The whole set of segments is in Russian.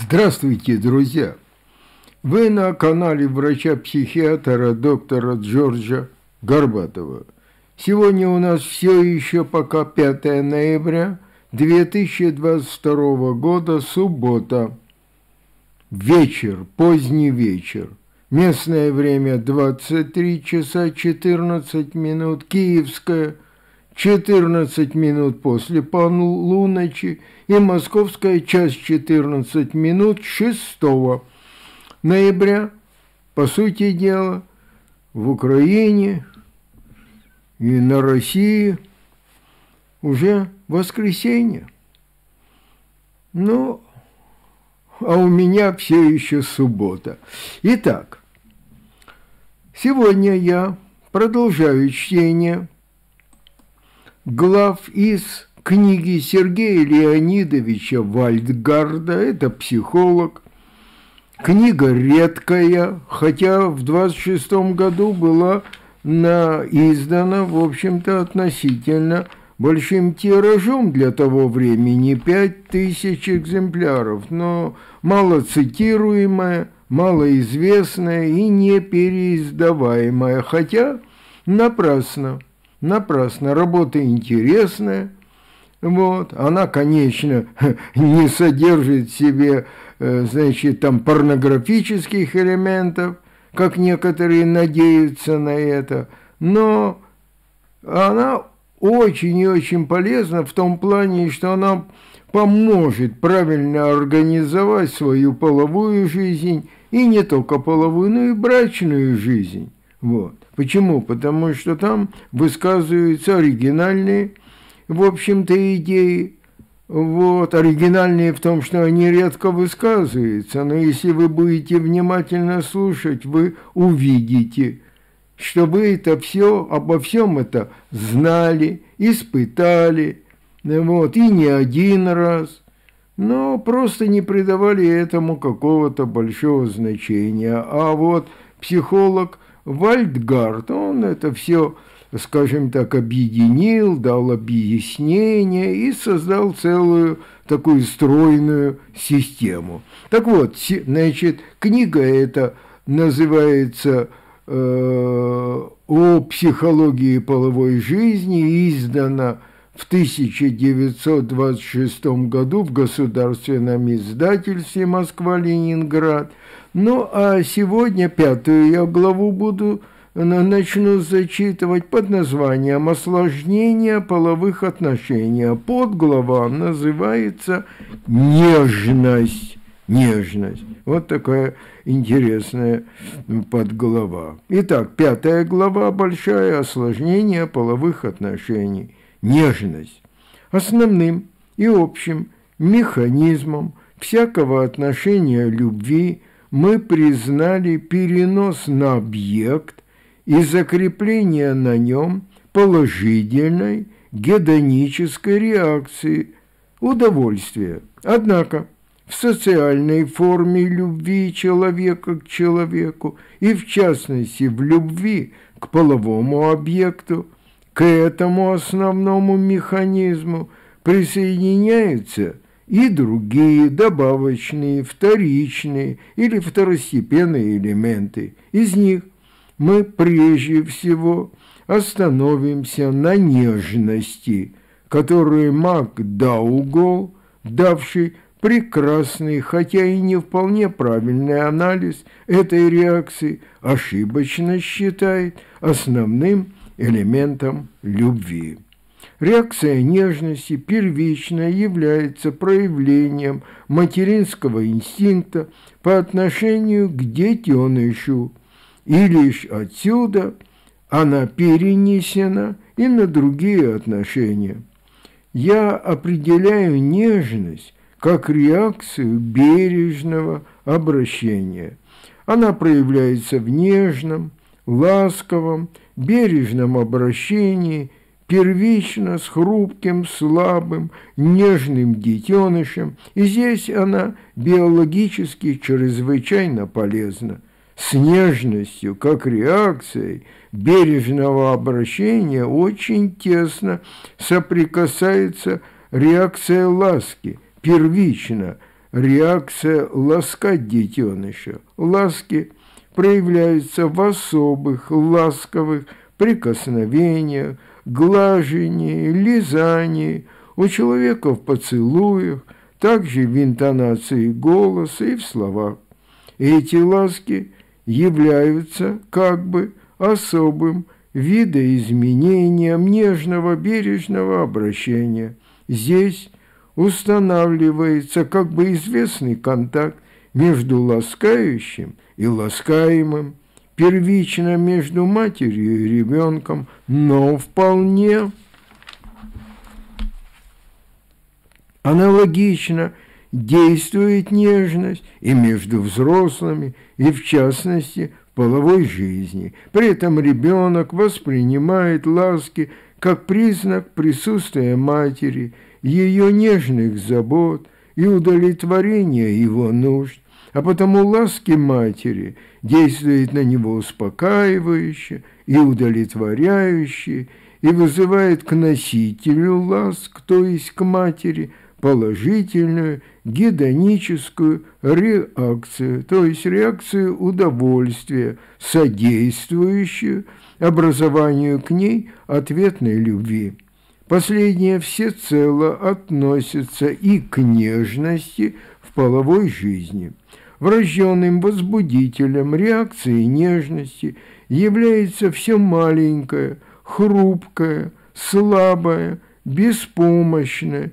Здравствуйте, друзья! Вы на канале врача-психиатра доктора Джорджа Горбатова. Сегодня у нас все еще пока 5 ноября 2022 года, суббота. Вечер, поздний вечер. Местное время 23 часа 14 минут, киевское 14 минут после полуночи и московская час 14 минут 6 ноября, по сути дела, в Украине и на России уже воскресенье. Ну, а у меня все еще суббота. Итак, сегодня я продолжаю чтение глав из книги Сергея Леонидовича Вальдгарда, это психолог. Книга редкая, хотя в 26 году была издана, в общем-то, относительно большим тиражом для того времени, 5000 экземпляров, но мало цитируемая, малоизвестная и не переиздаваемая, хотя напрасно, работа интересная. Вот. Она, конечно, не содержит в себе, значит, там порнографических элементов, как некоторые надеются на это, но она очень и очень полезна в том плане, что она поможет правильно организовать свою половую жизнь, и не только половую, но и брачную жизнь. Вот. Почему? Потому что там высказываются оригинальные, в общем-то, идеи. Вот, оригинальные в том, что они редко высказываются, но если вы будете внимательно слушать, вы увидите, что вы это все, обо всем это знали, испытали, вот, и не один раз, но просто не придавали этому какого-то большого значения. А вот психолог Вальдгард, он это все, скажем так, объединил, дал объяснение и создал целую такую стройную систему. Так вот, значит, книга эта называется «О психологии половой жизни», издана в 1926 году в Государственном издательстве «Москва-Ленинград». Ну, а сегодня 5-ю я главу начну зачитывать под названием «Осложнение половых отношений». Подглава называется «Нежность». Нежность. Вот такая интересная подглава. Итак, 5-я глава большая «Осложнение половых отношений». Нежность. Основным и общим механизмом всякого отношения любви мы признали перенос на объект и закрепление на нем положительной гедонической реакции удовольствия. Однако в социальной форме любви человека к человеку и в частности в любви к половому объекту, к этому основному механизму присоединяются и другие добавочные, вторичные или второстепенные элементы. Из них мы прежде всего остановимся на нежности, которую МакДаугал, давший прекрасный, хотя и не вполне правильный анализ этой реакции, ошибочно считает основным элементом любви. Реакция нежности первично является проявлением материнского инстинкта по отношению к детенышу, и лишь отсюда она перенесена и на другие отношения. Я определяю нежность как реакцию бережного обращения. Она проявляется в нежном, ласковом, бережном обращении, первично с хрупким, слабым, нежным детенышем, и здесь она биологически чрезвычайно полезна. С нежностью, как реакцией бережного обращения, очень тесно соприкасается реакция ласки, первично реакция ласкать детеныша. Ласки проявляются в особых, ласковых прикосновениях, глажении, лизании, у человека в поцелуях, также в интонации голоса и в словах. Эти ласки являются как бы особым видоизменением нежного бережного обращения. Здесь устанавливается как бы известный контакт между ласкающим и ласкаемым, первично между матерью и ребенком, но вполне аналогично действует нежность и между взрослыми, и в частности в половой жизни. При этом ребенок воспринимает ласки как признак присутствия матери, ее нежных забот и удовлетворения его нужд, а потому ласки матери действуют на него успокаивающе и удовлетворяюще и вызывает к носителю ласк, то есть к матери, положительную гедоническую реакцию, то есть реакцию удовольствия, содействующую образованию к ней ответной любви. Последнее всецело относится и к нежности в половой жизни. Врожденным возбудителем реакции нежности является все маленькое, хрупкое, слабое, беспомощное,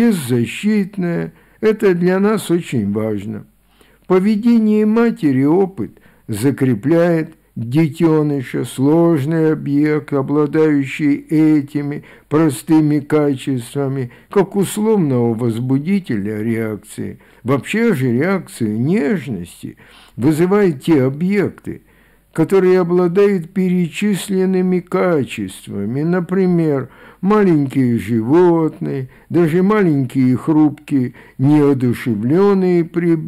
беззащитное. Это для нас очень важно. В поведении матери опыт закрепляет детеныша, сложный объект, обладающий этими простыми качествами, как условного возбудителя реакции. Вообще же реакцию нежности вызывают те объекты, которые обладают перечисленными качествами, например, маленькие животные, даже маленькие хрупкие, неодушевленные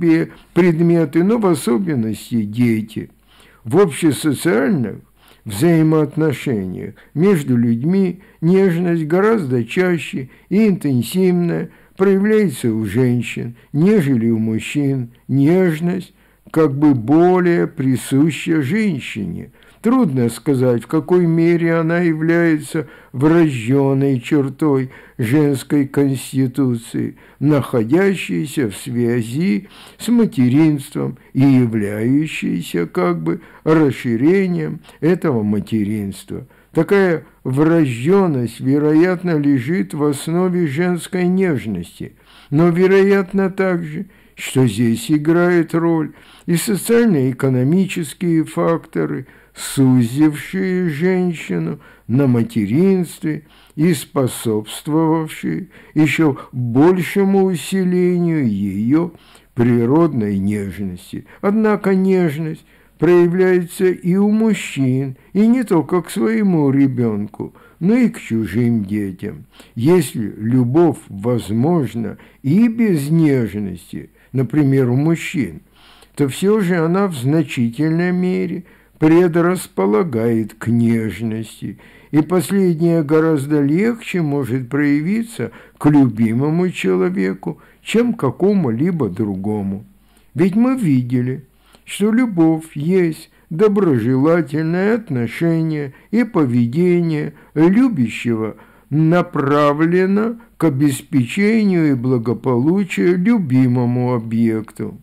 предметы, но в особенности дети. В общесоциальных взаимоотношениях между людьми нежность гораздо чаще и интенсивно проявляется у женщин, нежели у мужчин. Нежность как бы более присуща женщине. Трудно сказать, в какой мере она является врожденной чертой женской конституции, находящейся в связи с материнством и являющейся как бы расширением этого материнства. Такая врожденность, вероятно, лежит в основе женской нежности, но вероятно также, что здесь играет роль и социально-экономические факторы, сузившие женщину на материнстве и способствовавшие еще большему усилению ее природной нежности. Однако нежность проявляется и у мужчин, и не только к своему ребенку, но и к чужим детям. Если любовь возможна и без нежности, например, у мужчин, то все же она в значительной мере предрасполагает к нежности, и последняя гораздо легче может проявиться к любимому человеку, чем к какому-либо другому. Ведь мы видели, что любовь есть доброжелательное отношение и поведение любящего направлено к обеспечению и благополучию любимому объекту.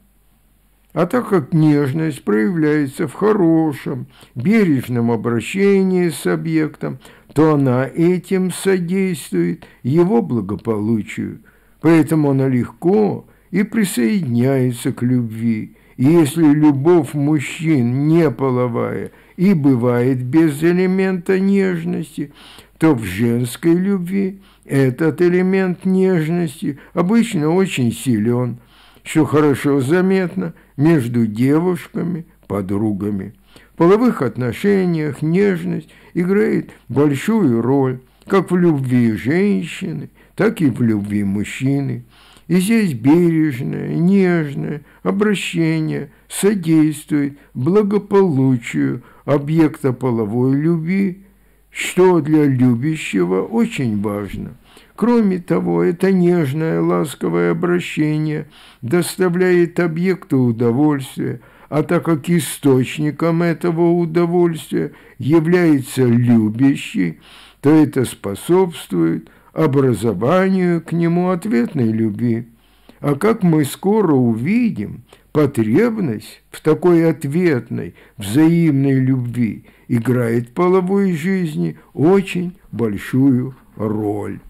А так как нежность проявляется в хорошем, бережном обращении с объектом, то она этим содействует его благополучию. Поэтому она легко и присоединяется к любви. И если любовь мужчин не половая и бывает без элемента нежности, то в женской любви этот элемент нежности обычно очень силен, что хорошо заметно между девушками, подругами. В половых отношениях нежность играет большую роль как в любви женщины, так и в любви мужчины. И здесь бережное, нежное обращение содействует благополучию объекта половой любви, что для любящего очень важно. Кроме того, это нежное, ласковое обращение доставляет объекту удовольствия, а так как источником этого удовольствия является любящий, то это способствует образованию к нему ответной любви. А как мы скоро увидим, потребность в такой ответной, взаимной любви играет в половой жизни очень большую роль.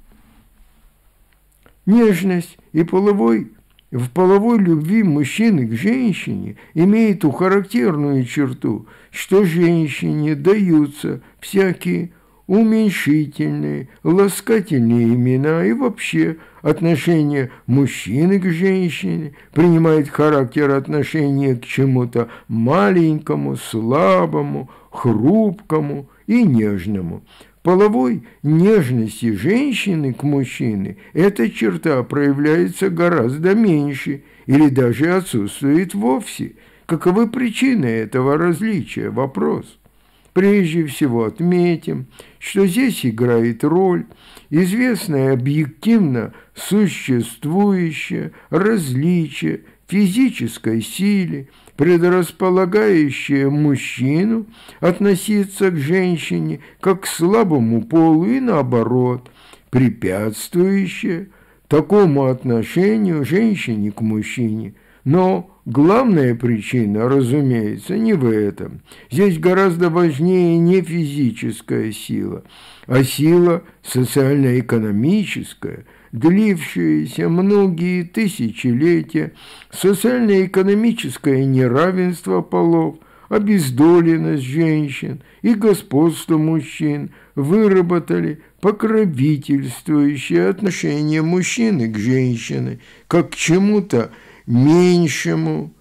Нежность и в половой любви мужчины к женщине имеет ту характерную черту, что женщине даются всякие уменьшительные, ласкательные имена, и вообще отношение мужчины к женщине принимает характер отношения к чему-то маленькому, слабому, хрупкому и нежному. Половой нежности женщины к мужчине эта черта проявляется гораздо меньше или даже отсутствует вовсе. Каковы причины этого различия? Вопрос. Прежде всего отметим, что здесь играет роль известное объективно существующее различие в физической силе, предрасполагающее мужчину относиться к женщине как к слабому полу и наоборот, препятствующее такому отношению женщине к мужчине. Но главная причина, разумеется, не в этом. Здесь гораздо важнее не физическая сила, а сила социально-экономическая, длившееся многие тысячелетия, социально-экономическое неравенство полов, обездоленность женщин и господство мужчин выработали покровительствующее отношение мужчины к женщине как к чему-то меньшему,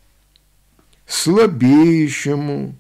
слабейшему,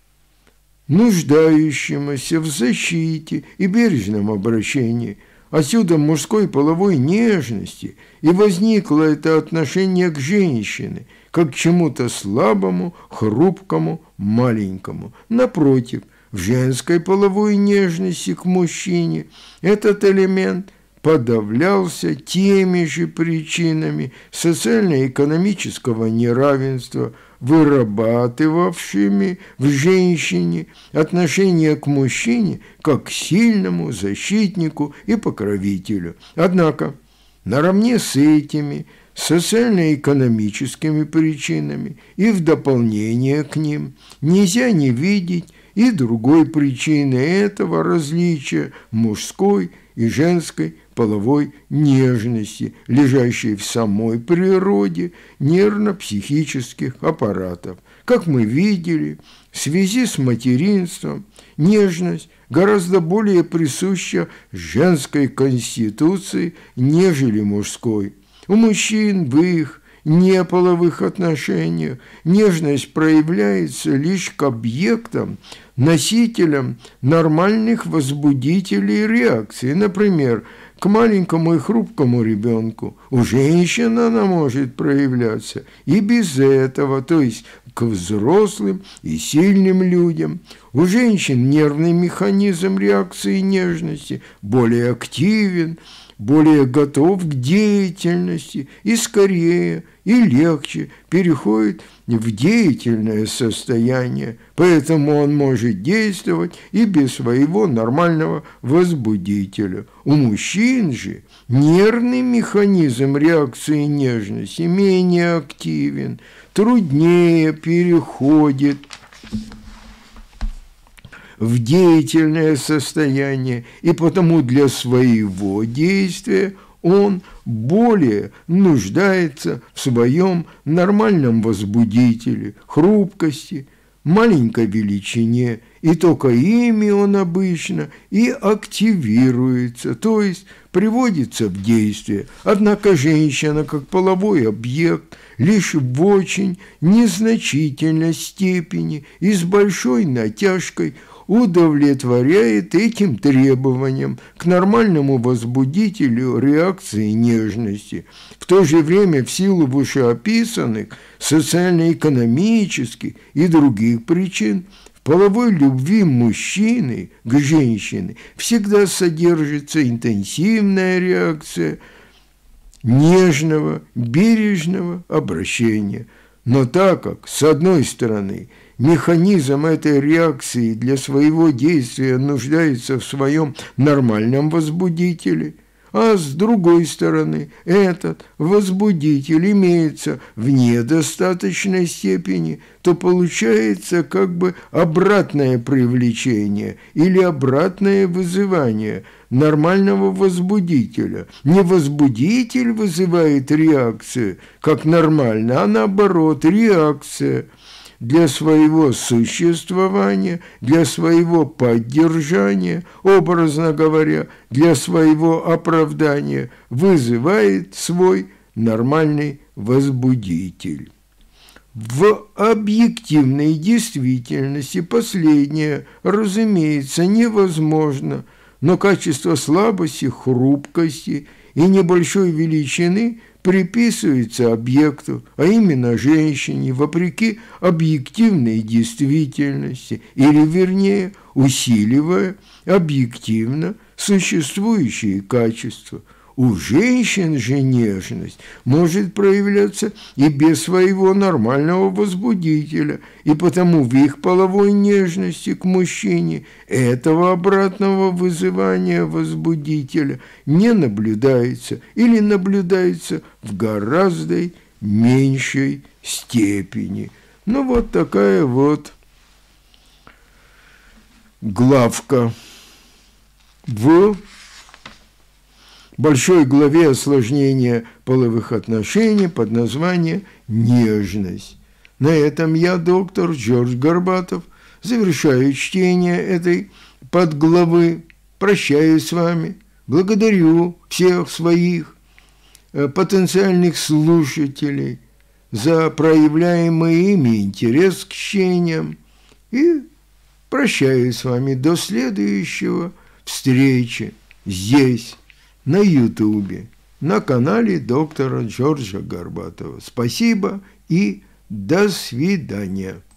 нуждающемуся в защите и бережном обращении. Отсюда мужской половой нежности и возникло это отношение к женщине, как к чему-то слабому, хрупкому, маленькому. Напротив, в женской половой нежности к мужчине этот элемент подавлялся теми же причинами социально-экономического неравенства, вырабатывавшими в женщине отношение к мужчине как к сильному защитнику и покровителю. Однако, наравне с этими социально-экономическими причинами и в дополнение к ним нельзя не видеть и другой причины этого различия мужской и женской половой нежности, лежащей в самой природе нервно-психических аппаратов. Как мы видели, в связи с материнством нежность гораздо более присуща женской конституции, нежели мужской. У мужчин в их неполовых отношениях нежность проявляется лишь к объектам, носителям нормальных возбудителей реакции, например, к маленькому и хрупкому ребенку. У женщин она может проявляться и без этого, то есть к взрослым и сильным людям. У женщин нервный механизм реакции нежности более активен, более готов к деятельности и скорее и легче переходит в деятельное состояние, поэтому он может действовать и без своего нормального возбудителя. У мужчин же нервный механизм реакции нежности менее активен, труднее переходит в деятельное состояние, и потому для своего действия он более нуждается в своем нормальном возбудителе, хрупкости, маленькой величине, и только ими он обычно и активируется, то есть приводится в действие. Однако женщина, как половой объект, лишь в очень незначительной степени и с большой натяжкой удовлетворяет этим требованиям к нормальному возбудителю реакции нежности. В то же время в силу вышеописанных социально-экономических и других причин в половой любви мужчины к женщине всегда содержится интенсивная реакция нежного, бережного обращения. Но так как, с одной стороны, механизм этой реакции для своего действия нуждается в своем нормальном возбудителе, а с другой стороны, этот возбудитель имеется в недостаточной степени, то получается как бы обратное привлечение или обратное вызывание нормального возбудителя. Не возбудитель вызывает реакцию, как нормально, а наоборот, реакция для своего существования, для своего поддержания, образно говоря, для своего оправдания вызывает свой нормальный возбудитель. В объективной действительности последнее, разумеется, невозможно, но качество слабости, хрупкости и небольшой величины приписывается объекту, а именно женщине, вопреки объективной действительности, или, вернее, усиливая объективно существующие качества. У женщин же нежность может проявляться и без своего нормального возбудителя, и потому в их половой нежности к мужчине этого обратного вызывания возбудителя не наблюдается или наблюдается в гораздо меньшей степени. Ну, вот такая вот главка в большой главе осложнения половых отношений под названием «Нежность». На этом я, доктор Джордж Горбатов, завершаю чтение этой подглавы. Прощаюсь с вами. Благодарю всех своих потенциальных слушателей за проявляемый ими интерес к чтениям. И прощаюсь с вами до следующего встречи здесь, на Ютубе, на канале доктора Джорджа Горбатова. Спасибо и до свидания.